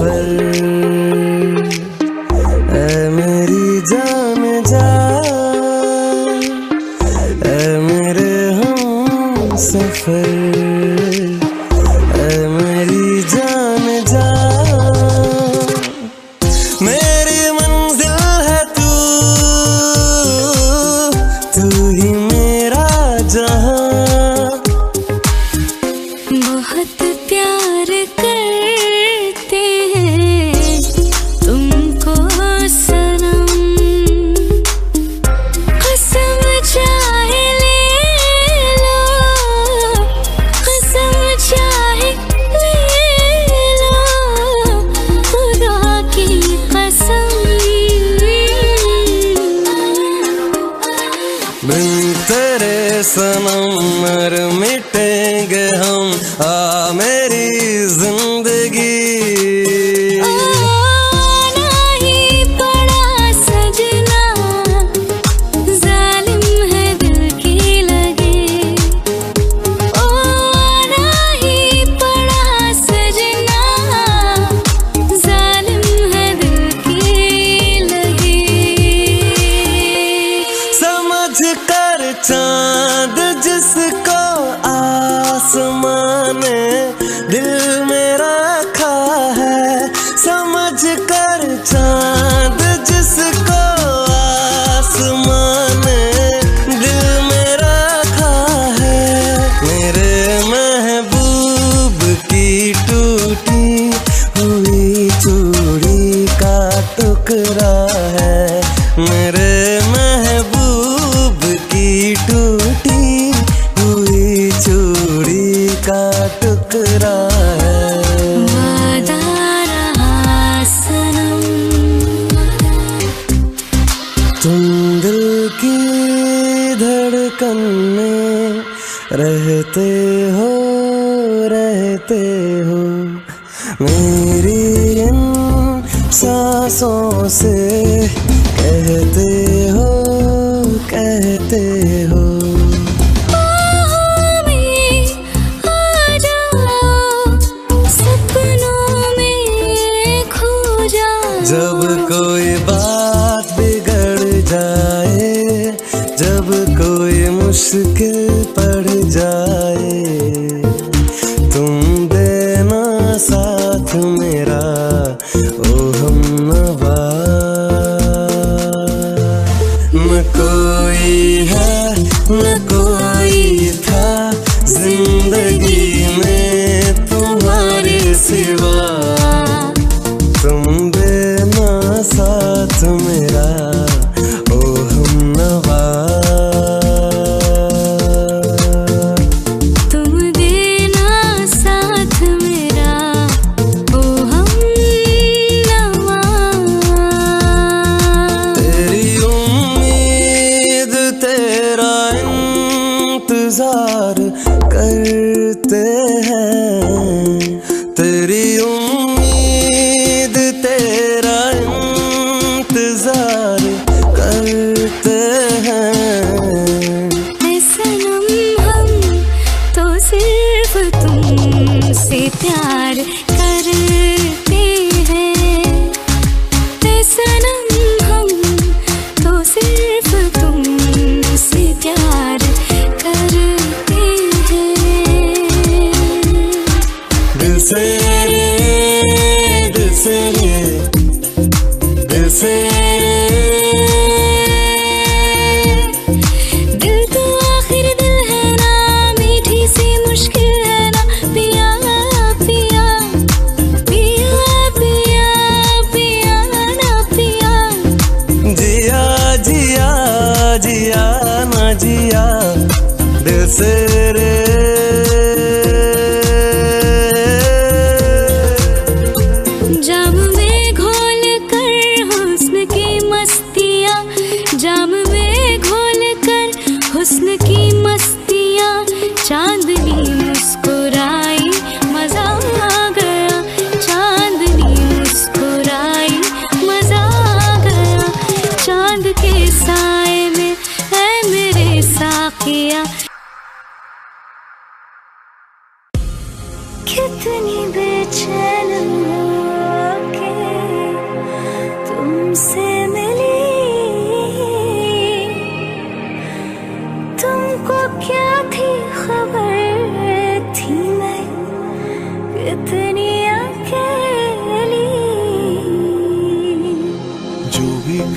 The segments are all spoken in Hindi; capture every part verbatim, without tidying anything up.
सफर, ऐ मेरी जान जा, ऐ मेरे हम सफर, ऐ मेरी जान जा। मेरी मंजिल है तू, तू ही मेरा जहां। बहुत प्यार करते हैं तुमको सनम, कसम चाहे ले लो, कसम चाहे ले लो, खुदा की कसम। बिन तेरे सनम मर मिटेंगे हम, आ मेरी जिंदगी। आना ही पड़ा सजना, जालिम है दिल की लगे। ओ आना ही पड़ा सजना, जालिम है दिल की लगे। समझ कर चांद जिसको आसमां ने दिल में रखा है, समझ कर चांद जिसको आसमां ने दिल में रखा है। मेरे महबूब की टूटी हुई चूड़ी का टुकड़ा है, मेरे महबूब की टूटी हुई चूड़ी का टुकड़ा है। वादा रहा सनम, तुम दिल की धड़कन में रहते हो, रहते हो, मेरी इन सांसों से कहते हो, कहते हो। बाहों में आ जाओ, सपनों में खो जाओ। जब कोई बात बिगड़ जाए, जब कोई मुश्किल पड़ जाए, तुम देना साथ मेरा ओ हमनवा। न कोई है न कोई था जिंदगी में तुम्हारे सिवा, तुम देना साथ मेरा ओ हमनवा। तुम देना साथ मेरा ओ हमनवा। तेरी उम्मीद तेरा इंतजार करते हैं, तेरी उम्मीद तेरा इंतजार करते हैं। ऐ सनम हम तो सिर्फ तुमसे प्यार करते हैं, ऐ सनम हम तो सिर्फ तुमसे प्यार करते हैं। दिल से दिल से दिल से दिल तो आखिर दिल है ना, मीठी सी मुश्किल है ना, पिया पिया पिया पिया पिया ना पिया। जिया जिया जिया ना जिया दिल से रे। जाम में घोल कर हुस्न की मस्तियाँ, जाम में घोल कर हुस्न की मस्तियाँ, चांदनी मुस्कुराई मजा आ गया, चांदनी मुस्कुराई मजा आ गया। चांद के साए में ऐ मेरे साकिया, कितनी बेचैन हूँ।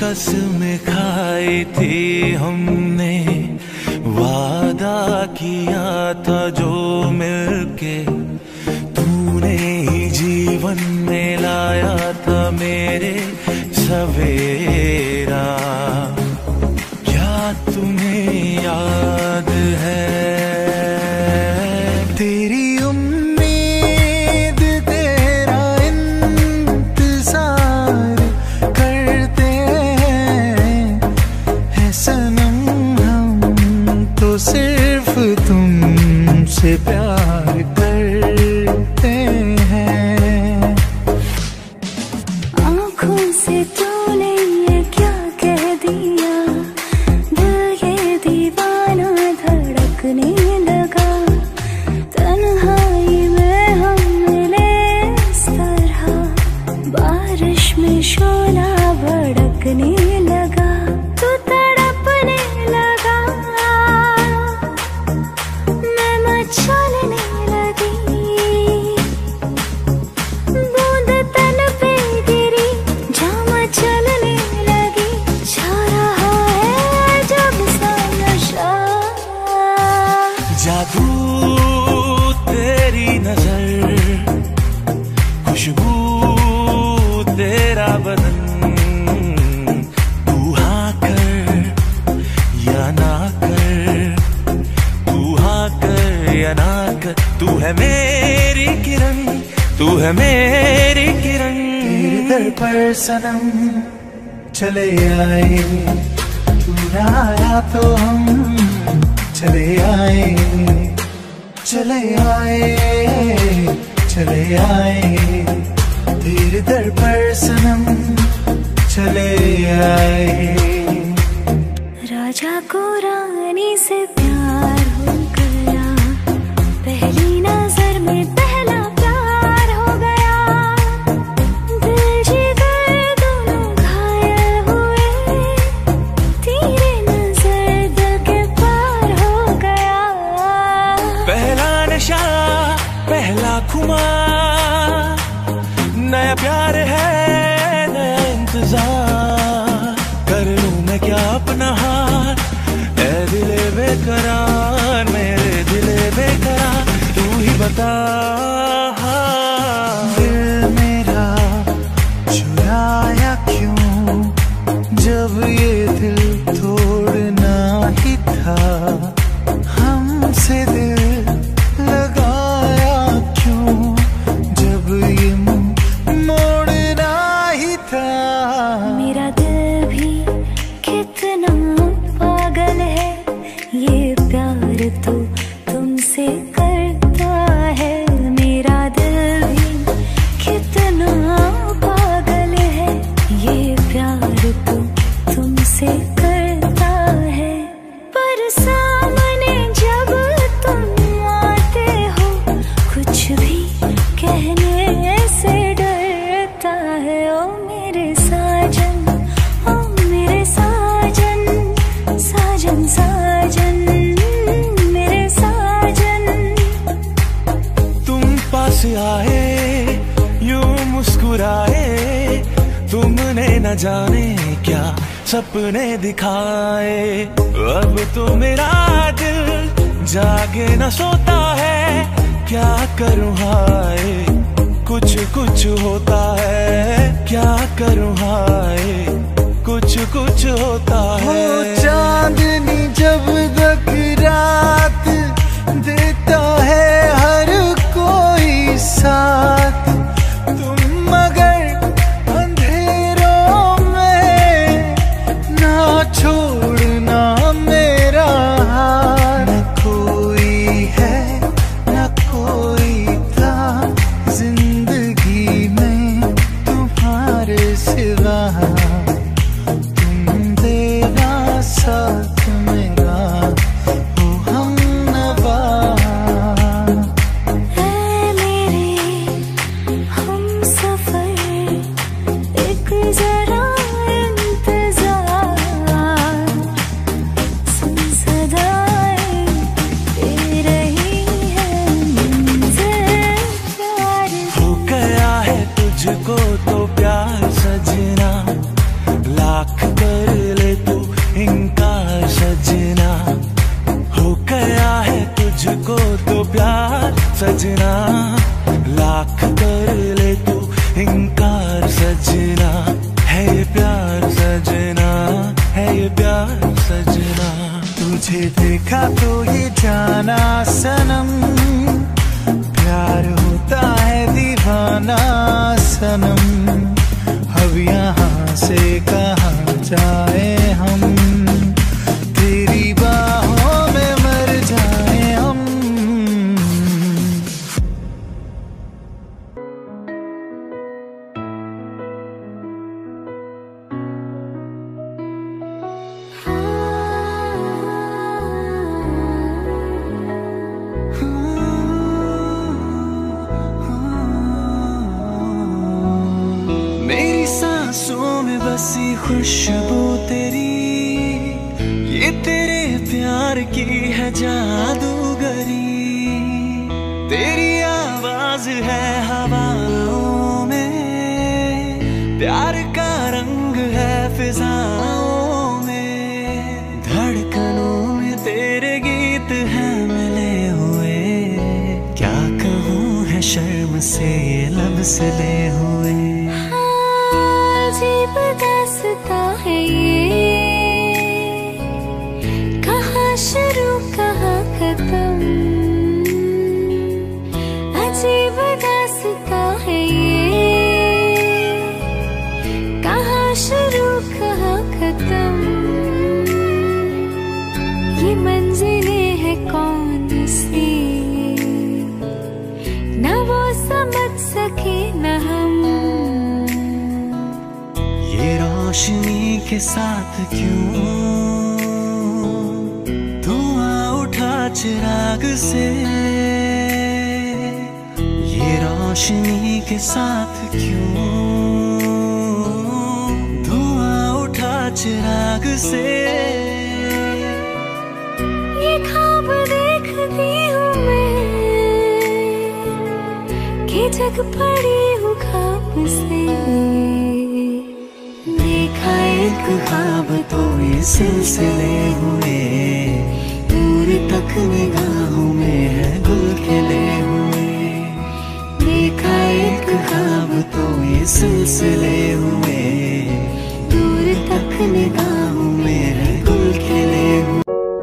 कसमें खाई थी हमने, वादा किया था जो मिलके तूने ही जीवन में लाया था मेरे सवेरा। क्या तुम्हें याद है तेरी सिर्फ तुमसे प्यार करते हैं। आँखों से तूने ये क्या कह दिया, दिल ये दीवाना धड़कने लगा। तन्हाई में हम मिले इस तरह, बारिश में शोला भड़कने लगा। तू तड़पने लगा, चलने लगी, बूंद तन पे गिरी, जामा चलने लगी। जा रहा है जब सा नशा, जादू तेरी नजर, खुशबू तेरा बदन। तू हाँ कर या ना कर, तू हाँ कर या ना कर, तू है मेरी किरण, तू है मेरी किरण। तेरे दर पर सनम चले आए, तू ना आया तो हम चले आए, चले आए, चले आए। तेरे दर पर सनम चले आए। राजा को रानी से प्यार हो गया, पहली नजर में पहला प्यार हो गया। दिल जिगर दोनों घायल हुए, तेरे नजर दिल के पार हो गया। पहला नशा पहला खुमार, नया प्यार है नया इंतजार। कर लूं मैं क्या अपना हार, ऐ दिले बेकरार, मेरे दिले बेकरार, तू ही बता। दिल मेरा चुराया क्यों, जब ये दिल तोड़ना ही था। हमसे दिल लगाया क्यों, जब ये मुंह मोड़ना ही था। मेरा दिल भी कितना पागल है, ये प्यार तो तुमसे करता है। मेरा दिल भी कितना पागल है, ये प्यार तो तुमसे करता है। पर सामने जब तुम आते हो, कुछ भी कहने से डरता है। ओ मेरे साजन, ओ मेरे साजन, साजन साजन, मेरे साजन। तुम पास आए यूं मुस्कुराए, तुमने न जाने क्या सपने दिखाए। अब तो मेरा दिल जागे न सोता है, क्या करूं हाय कुछ कुछ होता है। क्या करूं हाय कुछ कुछ होता है। हो चांदनी जब तक रात देता है हर कोई साथ, तुम मगर अंधेरों में ना छोड़ना मेरा हाथ। न कोई है न कोई था जिंदगी में तुम्हारे सिवा, तुम तेरा साथ मेरा हो हमनवा। ऐ मेरे हमसफर, एक जरा इंतजार, सुन सदाएं दे रही है मंज़िल प्यार। हो गया है तुझको तो प्यार सजना, लाख प्यार सजना, हो गया है तुझको तो प्यार सजना, लाख कर ले तू इनकार सजना, है ये प्यार सजना, है ये प्यार सजना। तुझे देखा तो ये जाना सनम, प्यार होता है दीवाना सनम, अब यहाँ से कहाँ जाए हम, तेरी बाहों में मर जाए हम। मेरी सांसों में बसी खुशबू तेरी, ये तेरे प्यार की है जादूगरी, तेरी आवाज है हवाओं में, प्यार का रंग है फिजाओं में, धड़कनों में तेरे गीत हैं मिले हुए, क्या कहूँ है शर्म से ये लब सिले हुए। अजीब दास्ता है ये, कहाँ शुरू कहाँ खत्म, अजीब दास्ता है ये, कहाँ शुरू कहाँ खत्म, ये मंजिलें है कौन सी, न वो समझ सके न हम, ये रोशनी के साथ क्यों धुआं उठा चिराग से, ये रोशनी के साथ क्यों धुआं उठा चिराग से, ये ख्वाब देखती हूँ मैं कि जग पड़ी हूँ ख्वाब से, देखा एक ख्वाब तो ये सिलसिले हुए, दूर तक निगाहों में है गुल खिले हुए, देखा एक ख्वाब तो ये सिलसिले हुए, दूर तक निगाहों में है गुल खिले हुए।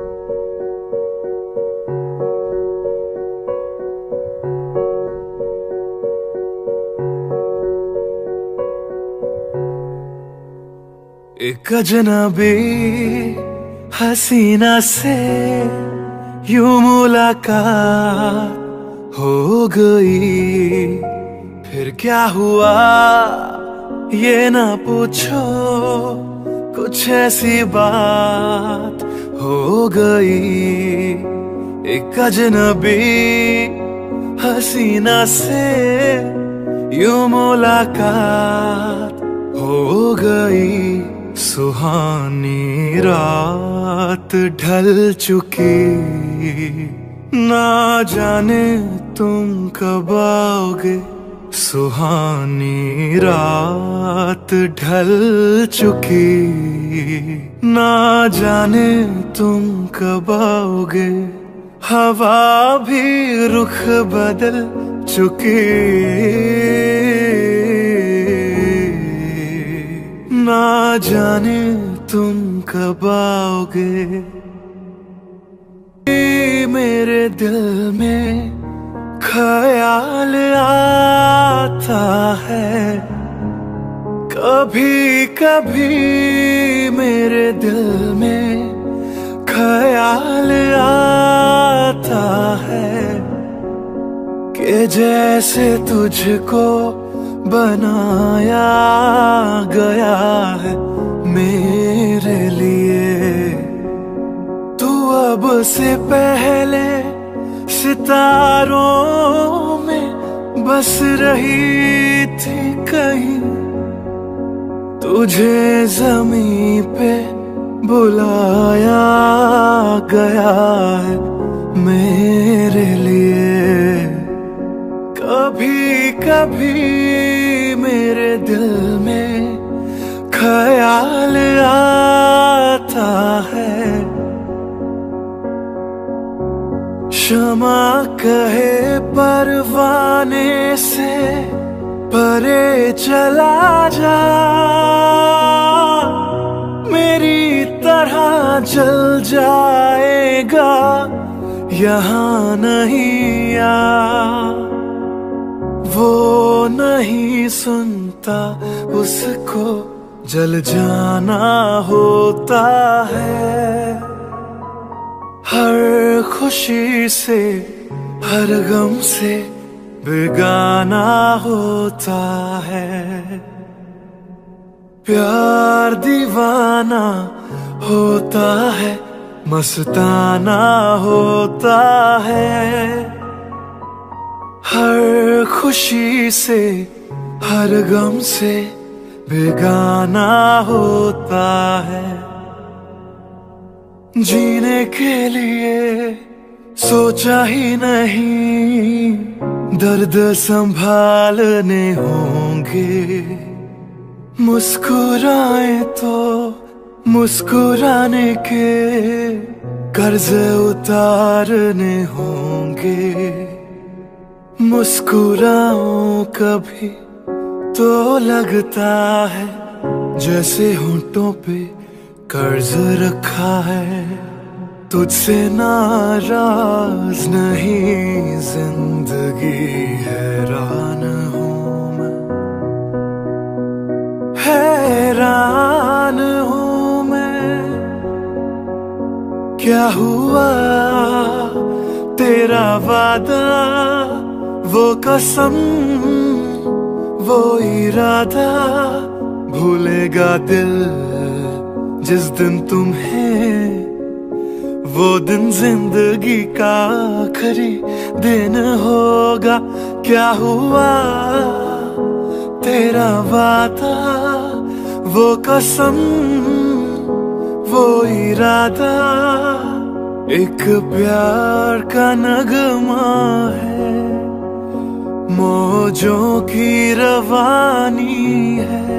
एक अजनबी हसीना से यूं मुलाकात हो गई, फिर क्या हुआ ये ना पूछो, कुछ ऐसी बात हो गई। एक अजनबी हसीना से यूं मुलाकात हो गई, सुहानी रात ढल चुकी, ना जाने तुम कब आओगे, सुहानी रात ढल चुकी, ना जाने तुम कब आओगे, हवा भी रुख बदल चुकी, ना जाने तुम कब आओगे। मेरे दिल में ख्याल आता है, कभी कभी मेरे दिल में ख्याल आता है, कि जैसे तुझको बनाया गया है मेरे लिए, तू अब से पहले सितारों में बस रही थी कहीं, तुझे ज़मीं पे बुलाया गया है मेरे लिए। कभी कभी मेरे दिल में ख्याल आता है। शमा कहे परवाने से परे चला जा, मेरी तरह जल जाएगा यहाँ नहीं आ। वो नहीं सुनता, उसको जल जाना होता है। हर खुशी से हर गम से बेगाना होता है। प्यार दीवाना होता है, मस्ताना होता है। हर खुशी से हर गम से बेगाना होता है। जीने के लिए सोचा ही नहीं, दर्द संभालने होंगे। मुस्कुराए तो मुस्कुराने के कर्ज उतारने होंगे। मुस्कुराऊं कभी तो लगता है जैसे होंठों पे कर्ज रखा है। तुझसे नाराज नहीं, जिंदगी हैरान हूँ मैं, हैरान हूँ मैं। क्या हुआ तेरा वादा, वो कसम, वो इरादा, भूलेगा दिल जिस दिन तुम्हें। वो दिन जिंदगी का आखिरी दिन होगा। क्या हुआ तेरा वादा, वो कसम, वो इरादा, एक प्यार का नगमा है। मौजों की रवानी है।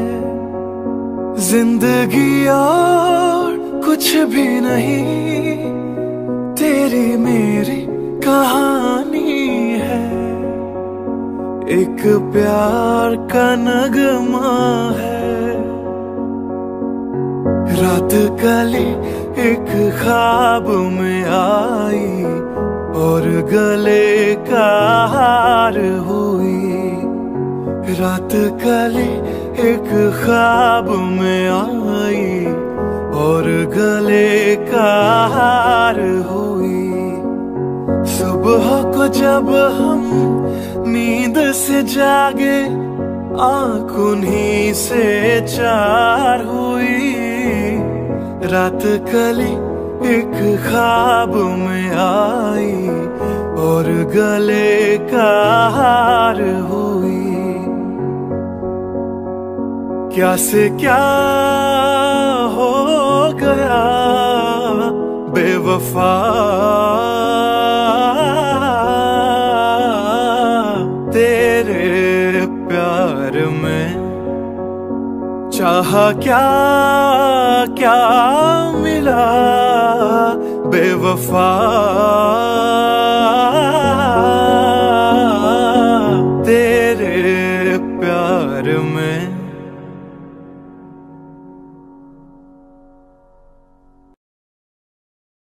जिंदगी और कुछ भी नहीं, तेरी मेरी कहानी है। एक प्यार का नगमा है। रात कली एक ख्वाब में आई और गले का हार हुई। रात कली एक ख्वाब में आई और गले का हार हुई। सुबह को जब हम नींद से जागे, आँख उन्हीं से चार हुई। रात कली एक ख्वाब में आई और गले का हार हुई। क्या से क्या हो गया बेवफा, तेरे प्यार में। चाहा क्या क्या मिला बेवफा।